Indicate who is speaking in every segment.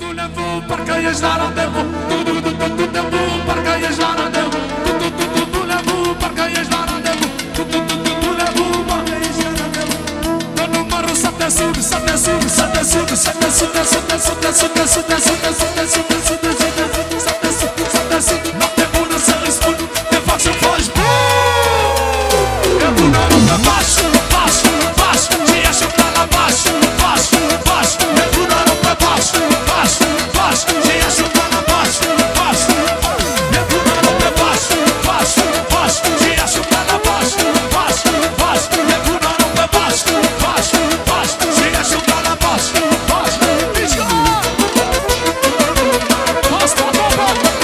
Speaker 1: Parcă ești la randevu, parcă ești la randevu, parcă ești la randevu, parcă ești la randevu. Dă numărul să te sun, să te sun, să te sun, să te sun, să te sun, să te sun, să te sun, să te sun, să te sun, să te sun, să te sun. Noapte bună să îți spun, te fac să faci e bună pe baș, baș, baș, și ești la baș, baș, baș, e bună pe baș, baș, baș, și ești la baș, baș, e bună pe baș, baș, baș, și ești la baș, baș, baș, e bună pe baș, baș, baș, și ești la baș, baș, mișcă! Asta, baba!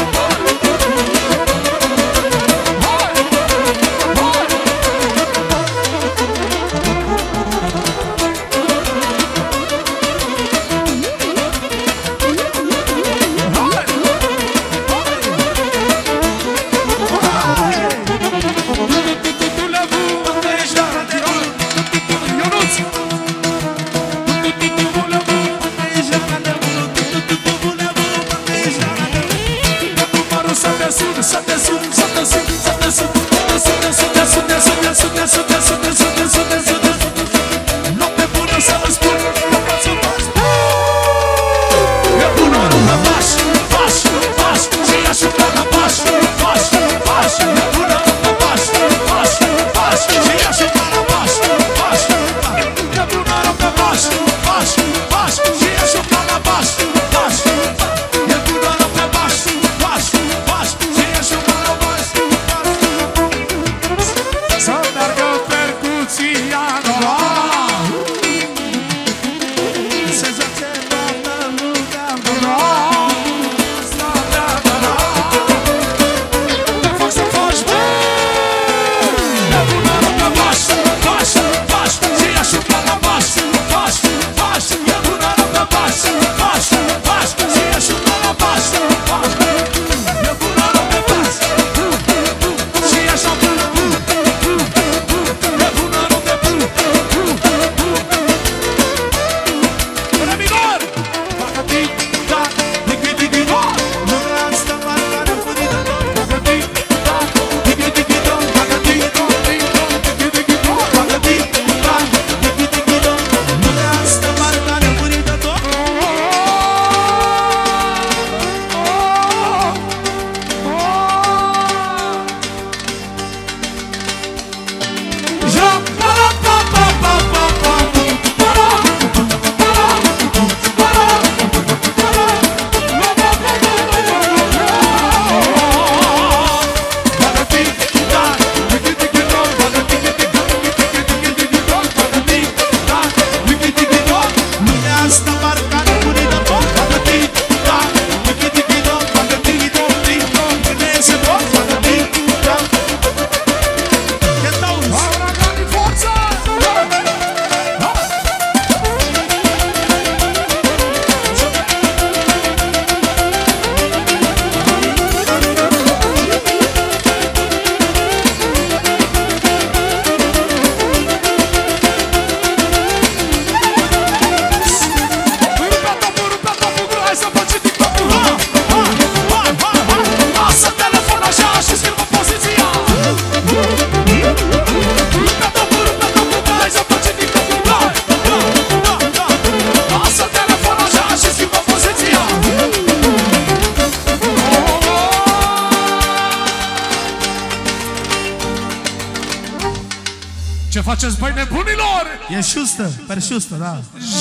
Speaker 1: Ce faceți, băi nebunilor?
Speaker 2: E șustă, per șustă, da.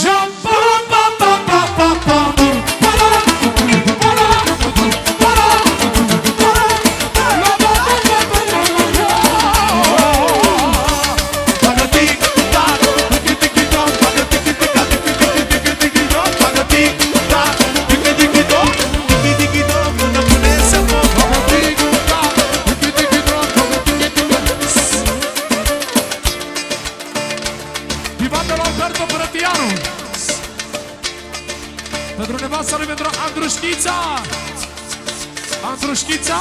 Speaker 1: Pentru nevasta lui, pentru Andrușchița. Andrușchița.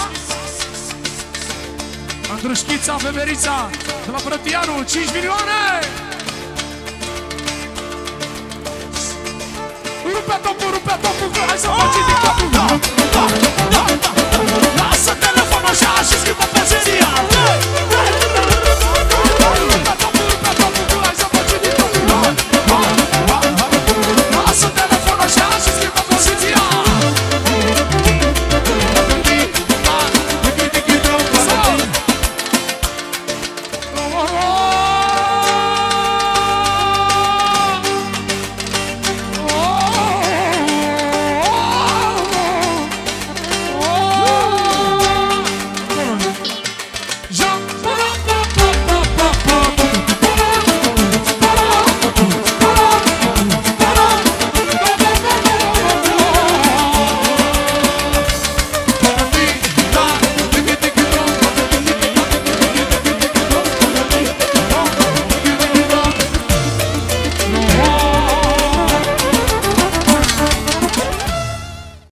Speaker 1: Andrușchița, Beberița. De la Brătianu, 5 milioane. rupe tocul, că hai să faci